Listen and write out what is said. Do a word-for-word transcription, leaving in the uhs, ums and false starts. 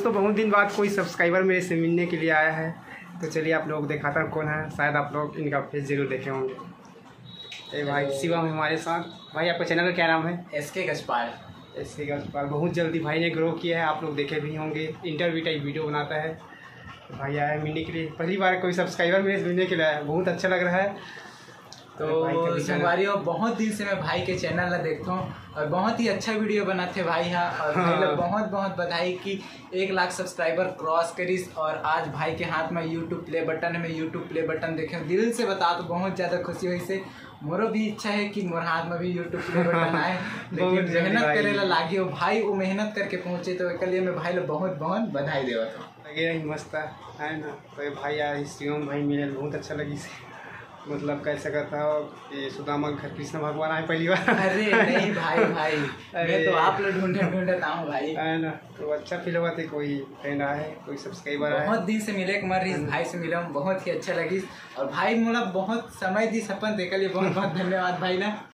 दोस्तों बहुत दिन बाद कोई सब्सक्राइबर मेरे से मिलने के लिए आया है, तो चलिए आप लोग दिखाता हूँ कौन है। शायद आप लोग इनका फेस जरूर देखे होंगे। ए भाई शिवम हमारे साथ। भाई आपका चैनल का क्या नाम है? एस के गजपाल। एस के गजपाल। बहुत जल्दी भाई ने ग्रो किया है, आप लोग देखे भी होंगे। इंटरव्यू टाइप वीडियो बनाता है। तो भाई आया मिलने के लिए, पहली बार कोई सब्सक्राइबर मेरे से मिलने के लिए आया, बहुत अच्छा लग रहा है। तो संगवारी हो, बहुत दिन से मैं भाई के चैनल ला देखता हूँ और बहुत ही अच्छा वीडियो बनाते भाई। हाँ, और भाई लोग बहुत बहुत बधाई कि एक लाख सब्सक्राइबर क्रॉस करीस। और आज भाई के हाथ में यूट्यूब प्ले बटन है, मैं यूट्यूब प्ले बटन देखे दिल से बता तो बहुत ज़्यादा खुशी हुई से। मोरो भी इच्छा है कि मोर हाथ में भी यूट्यूब प्ले बटन आए, लेकिन मेहनत करे ला लागी हो भाई, वो मेहनत करके पहुँचे, तो एक लिए मैं भाई लोग बहुत बहुत बधाई देवा था। लगे रही मस्त है ना। तो भाई यार शिवम भाई मिले बहुत अच्छा लगी से, मतलब कैसे कहता हो कि सुदामा घर कृष्ण भगवान आए पहली बार। अरे नहीं भाई भाई मैं तो आप लोग ढूंढे ढूंढता हूँ भाई, है ना। तो अच्छा फील हुआ था कोई फ्रेंड आए, कोई सब्सक्राइबर आए। बहुत दिन से मिले के मर इस भाई से मिला हूँ, बहुत ही अच्छा लगी। और भाई मोला बहुत समय दी सपन देख लिए, बहुत बहुत धन्यवाद भाई ना।